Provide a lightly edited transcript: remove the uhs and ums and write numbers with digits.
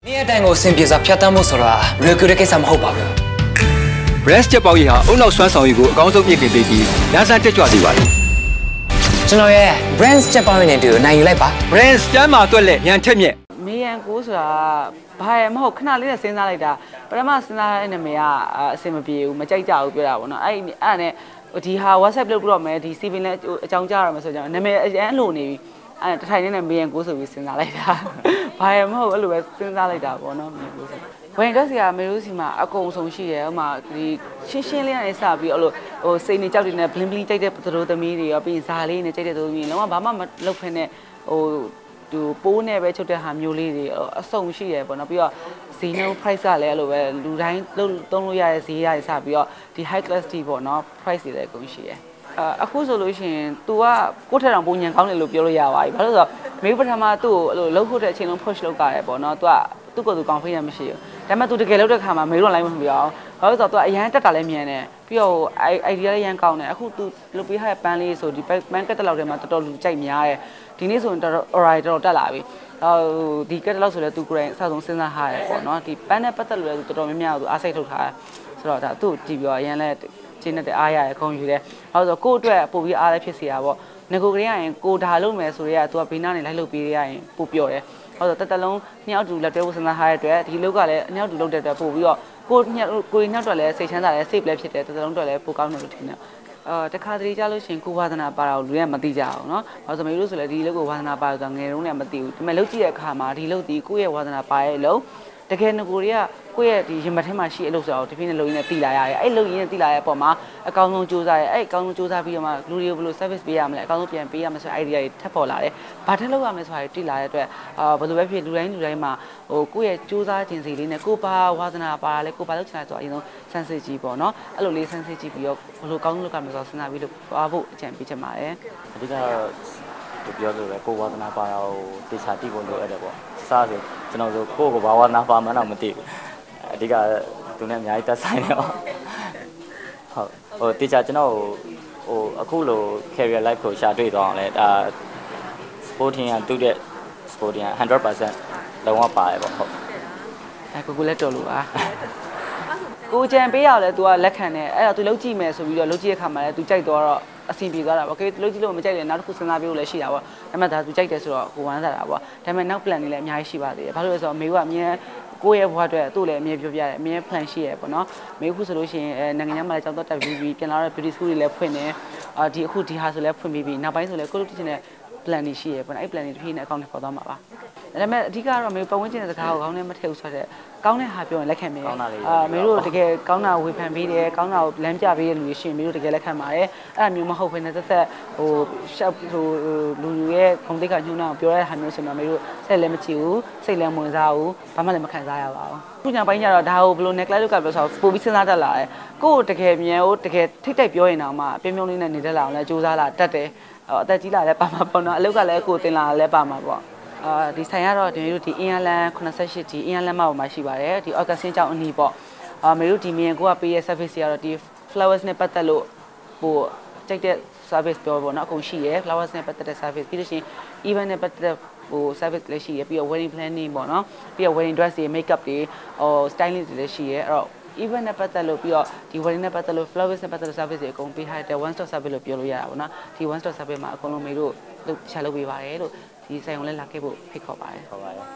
နေရာတိုင်းကိုအဆင်ပြေစွာဖြတ်သန်းဖို့ဆိုတာလွယ်ကူတဲ့ကိစ္စမဟုတ်ပါဘူး Brands ချက်ပေါင်းကြီးဟာအုံနောက်ဆွမ်းဆောင်ရည်ကိုအကောင်းဆုံးမြင့်တင်ပေးပြီးလမ်းစတက်ကြွစေပါတယ်ကျွန်တော်ရဲ့ Brands ချက်ပေါင်းရည်နဲ့တူနိုင်ယူလိုက်ပါ Brands ကျမ်းမာတွက်လက်ညံထက်မြက်မေယံကိုဆိုတာဘာရမဟုတ်ခဏလေးနဲ့စဉ်းစားလိုက်တာပထမစဉ်းစားတဲ့နာမည်ကအဆင်မပြေဘူးမကြိုက်ကြဘူးပြောတာပေါ့နော်အဲ့နဲ့ဒီဟာ WhatsApp လုပ်ပြီးတော့မယ်ဒီ CV နဲ့အကြောင်းကြားရမယ်ဆိုကြတော့နာမည်အရန်လိုနေပြီအဲ့တထိုင်နဲ့မေယံကိုဆိုပြီးစဉ်းစားလိုက်တာဘာရမဟုတ်အဲ့လိုပဲစဉ်းစားလိုက်တာပေါ့နော်မေယံကိုဆိုဝင်တော့စီကမေရိုးစီမှာအကုန်ဆုံးရှိတယ်ဥမာဒီရှင်းလေးနဲ့စပြီးအဲ့လိုဟိုစိတ်နေကြောက်တွေနဲ့ bling bling ကြိုက်တဲ့သတို့သမီးတွေရောပြီးရင်ဇာလေးနဲ့ကြိုက်တဲ့သတို့သမီးလုံးဝဘာမှမလုပ်ဖ ೇನೆ ဟိုသူပိုးနဲ့ပဲချုပ်တဲ့ဟာမျိုးလေးတွေအစုံရှိရပေါ့နော်ပြီးတော့ဈေးနှုန်း price ကလည်းအဲ့လိုပဲလူတိုင်းသုံးလို့ရတဲ့ဈေးရစပြီးတော့ဒီ high class တီပေါ့နော် price တွေလည်းအကုန်ရှိရအခုဆိုလို့ရှိရင် तू ကကိုယ့်ထက်တောင်ပုံညံကောင်းတယ်လို့ပြောလို့ရပါပြီဘာလို့ဆိုတော့မေပထမသူ့ကိုလှုပ်ဖို့တဲ့အချိန်လုံး push လုပ်ကြရတယ်ပေါ့နော် तू ကသူ့ကိုယ်သူ confidence မရှိဘူးဒါပေမဲ့ तू တကယ်လုပ်တဲ့ခါမှာမေတော့လိုက်မပြောအောင်ဘာလို့ဆိုတော့ तू အရန်တက်တာလည်းမြန်တယ်ပြီးတော့ idea လည်းရန်ကောင်းတယ်အခု तू လုပ်ပေးထားတဲ့ပန်းလေးဆိုဒီပန်းကက်တလောက်ထဲမှာတော်တော်လူကြိုက်များတယ်ဒီနေ့ဆိုရင်တော်တော် alright တော်တက်လာပြီဒီကက်တလောက်ဆိုလည်း तू ကိုယ်တိုင်အစဆုံးစဉ်းစားထားရတယ်ပေါ့နော်ဒီပန်းနဲ့ပတ်သက်လို့လည်း तू တော်တော်များများ तू အားစိတ်ထုတ်ထားတယ်ဆိုတော့ဒါသူ့ကြည့်ပြီးတော့အရန်လည်းကျင်းတဲ့အားရရခုံယူတယ်ဘာလို့ဆိုတော့ကိုယ့်အတွက်ပို့ပြီးအားလည်းဖြစ်စီတာပေါ့ငကိုကလေးရရင်ကိုဒါလုပ်မယ်ဆိုရဲက तू ကဘေးနားနေလိုက်လုပ်ပေးရရင်ပို့ပြောတယ်ဟုတ်တော့တက်လုံးနှစ်ယောက်တူလက်တွဲဖို့စဉ်းစားထားတဲ့အတွက်ဒီလောက်ကလည်းနှစ်ယောက်တူလုပ်တဲ့အတွက်ပို့ပြီးတော့ကိုနှစ်ယောက်တော့လည်းစိတ်ချမ်းသာတယ် safe လည်းဖြစ်တယ်တက်လုံးတော့လည်းပိုကောင်းတယ်လို့ထင်တယ်တခါတလေကြားလို့ရှိရင်ကိုဝါသနာပါတာကိုလူတွေကမသိကြအောင်เนาะဘာလို့ဆိုမေလို့ဆိုလဲဒီလောက်ကိုဝါသနာပါဆိုတာငယ်တုန်းကမသိဘူးဒီမဲ့လုပ်ကြည့်တဲ့အခါမှာဒီလောက်ဒီကိုယ့်ရဲ့ဝါသနာပါရဲ့လို့တကယ်ငကိုတွေကကိုယ့်ရဲ့ဒီရင်မထဲမှာရှိအလုပ်ဆိုတော့ဒီဖိနဲ့လုပ်ရင်းနဲ့တည်လာရတယ်အဲ့လုပ်ရင်းနဲ့တည်လာတဲ့အပေါ်မှာအကောင်းဆုံးစူးစမ်းရဲအဲ့အကောင်းဆုံးစူးစမ်းပြီးတော့မှလူတွေကိုဘယ်လို service ပေးရမလဲအကောင်းဆုံးပြန်ပေးရမယ်ဆိုတဲ့ idea တွေထပ်ပေါ်လာတယ်ဘာထက်လုပ်ရမလဲဆိုတာတည်လာတဲ့အတွက်ဘယ်လိုပဲဖြစ်လူတိုင်းမှာဟိုကိုယ့်ရဲ့စူးစမ်းခြင်းစီလေးနဲ့ကိုယ်ပါဝါသနာပါလဲကိုယ်ပါလုပ်ချင်တာဆိုတော့အရင်ဆုံး sensitive ကြီးပေါ့နော်အဲ့လိုလေး sensitive ကြီးပြီးတော့ဘယ်လိုကောင်းလုပ်ရမလဲဆိုတော့စဉ်းစားပြီးလို့သွားဖို့အကြံပေးချင်ပါတယ်အဓိကတော့ပြောလို့ပဲကိုဝါသနာပါတာကိုတေချာတိဖို့လိုရတယ်ပေါ့စားဆိုကျွန်တော်ဆိုကိုဘာဝါသနာပါမှန်းတော့မသိဘူးအဓိကသူနဲ့အများကြီးသက်ဆိုင်တယ်ဟုတ်ဟိုတေချာကျွန်တော်ဟိုအခုလို career life ကိုရှာတွေ့သွားအောင်လဲဒါ sporting ကတူတဲ့ sporting က 100% လုံးဝပါတယ်ပေါ့ဟုတ်ကိုလည်းတော်လို့ပါကိုကြံပေးရလဲ तू ကလက်ခံတယ်အဲ့တော့ तू လုံးကြည့်မယ်ဆိုပြီးတော့လုံးကြည့်တဲ့ခါမှာလဲ तू ကြိုက်သွားတော့အဆင်ပြေသွားတာပေါ့လုံးကြည့်လို့မကြိုက်တယ်နောက်တစ်ခုစဉ်းစားပြလို့လည်းရှိတာပေါ့ဒါပေမဲ့ဒါ तू ကြိုက်တယ်ဆိုတော့ကိုဝမ်းသာတာပေါ့ဒါပေမဲ့နောက် plan တွေလည်းအများကြီးရှိပါသေးတယ်ဘာလို့လဲဆိုတော့မေကအမြဲကိုယ့်ရဲ့ဘဝအတွက်သူ့လည်းအမြဲပြောပြတယ်အမြဲ plan ရှိရပေါ့နော်မေခုဆိုလို့ရှိရင်နိုင်ငံခြားမှာလည်းကျောင်းတော့တက်ပြီးပြန်လာတော့ beauty school တွေလည်းဖွင့်တယ်ဒီအခုဒီဟာဆိုလည်းဖွင့်ပြီးနောက်ပိုင်းဆိုလည်းကိုလိုတည်တဲ့ plan တွေရှိရပေါ့နော်အဲ့ plan တွေတစ်ဖြည်းနဲ့အကောင့်ထဲပေါ်သွားမှာပါဒါပေမဲ့အဓိကတော့မေပတ်ဝန်းကျင်တဲ့စကားကိုကောင်းနဲ့မထည့်ဘူးဆိုတော့ကောင်းတဲ့ဟာပြောရင်လက်ခံမယ်မေတို့တကယ်ကောင်းတာဝေဖန်ပေးတယ်ကောင်းတာကိုလမ်းပြပေးတဲ့လူတွေရှိရင်မေတို့တကယ်လက်ခံပါတယ်အဲ့ဒါမျိုးမဟုတ်ဘဲနဲ့သက်သက်ဟိုရှောက်ဟိုလူရဲ့ခုံတိတ်ကညှိုးနှောင်းပြောတဲ့ဟာမျိုးဆိုတော့မေတို့ဆက်လည်းမကြည့်ဘူးစိတ်လည်းမဝင်စားဘူးဘာမှလည်းမခံစားရပါဘူးခုညပိုင်းကျတော့ဒါကိုဘယ်လို neglect လုပ်ကြလို့ဆိုတော့ပို့ပြီးစဉ်းစားတတ်လာတယ်ကိုယ့်ကိုတကယ်မြန်ကိုတကယ်ထိတ်တိုက်ပြောရင်တော့မှပြင်းပြင်းလေးနဲ့နေတတ်လာအောင်လဲစူးစမ်းလာတတ်တယ်အသက်ကြီးလာလဲပါမှာပေါ့နော်အလုပ်ကလည်းကိုယ်တင်လာလဲပါမှာပေါ့ဒီဆိုင်ကတော့ဒီတို့ဒီအင်အားလန်88ဒီအင်အားလန်မှာပေါ်မှာရှိပါတယ်ဒီ Augustine ကျောင်းအနီးပေါ့မေတို့ဒီမြန်ကိုကပေးရဲ့ service တွေကတော့ဒီ flowers နဲ့ပတ်သက်လို့ဟိုကြိုက်တဲ့ service ပြောပေါ့နော်အကုန်ရှိရယ် flowers နဲ့ပတ်သက်တဲ့ service ပြီးလို့ရှိရင် event နဲ့ပတ်သက်တဲ့ဟို service လည်းရှိရယ်ပြီးတော့ wedding planning ပေါ့နော်ပြီးတော့ wedding dress တွေ makeup တွေဟို styling တွေလည်းရှိရယ်အဲ့တော့ event နဲ့ပတ်သက်လို့ပြီးတော့ဒီ wedding နဲ့ပတ်သက်လို့ flowers နဲ့ပတ်သက်တဲ့ service တွေအကုန်ပေးထားတဲ့ one stop service လို့ပြောလို့ရတာပေါ့နော်ဒီ one stop service မှာအကုန်လုံးမေတို့လုပ်ချလုပ်ပေးပါတယ်လို့ဒီဆိုင်ကိုလည်းလာခဲ့ဖို့ဖိတ်ခေါ်ပါတယ်ဟုတ်ပါတယ်